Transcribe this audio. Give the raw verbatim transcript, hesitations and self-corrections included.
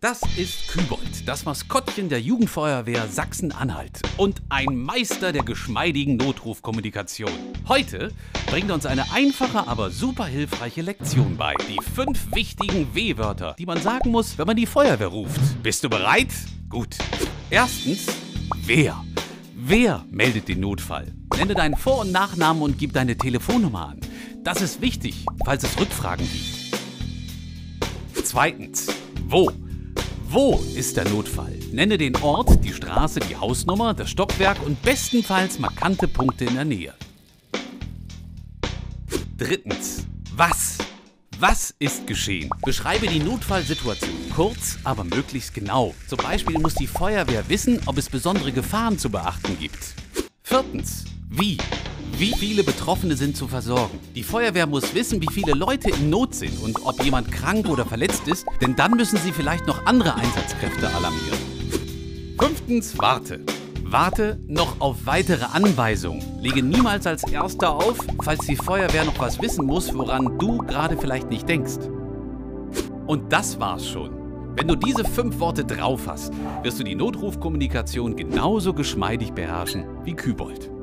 Das ist Kübold, das Maskottchen der Jugendfeuerwehr Sachsen-Anhalt und ein Meister der geschmeidigen Notrufkommunikation. Heute bringt er uns eine einfache, aber super hilfreiche Lektion bei. Die fünf wichtigen W-Wörter, die man sagen muss, wenn man die Feuerwehr ruft. Bist du bereit? Gut. Erstens, wer. Wer meldet den Notfall? Nenne deinen Vor- und Nachnamen und gib deine Telefonnummer an. Das ist wichtig, falls es Rückfragen gibt. Zweitens, wo. Wo ist der Notfall? Nenne den Ort, die Straße, die Hausnummer, das Stockwerk und bestenfalls markante Punkte in der Nähe. Drittens, was? Was ist geschehen? Beschreibe die Notfallsituation kurz, aber möglichst genau. Zum Beispiel muss die Feuerwehr wissen, ob es besondere Gefahren zu beachten gibt. Viertens, wie? Wie viele Betroffene sind zu versorgen? Die Feuerwehr muss wissen, wie viele Leute in Not sind und ob jemand krank oder verletzt ist, denn dann müssen sie vielleicht noch andere Einsatzkräfte alarmieren. Fünftens, warte. Warte noch auf weitere Anweisungen. Lege niemals als Erster auf, falls die Feuerwehr noch was wissen muss, woran du gerade vielleicht nicht denkst. Und das war's schon. Wenn du diese fünf Worte drauf hast, wirst du die Notrufkommunikation genauso geschmeidig beherrschen wie Kübold.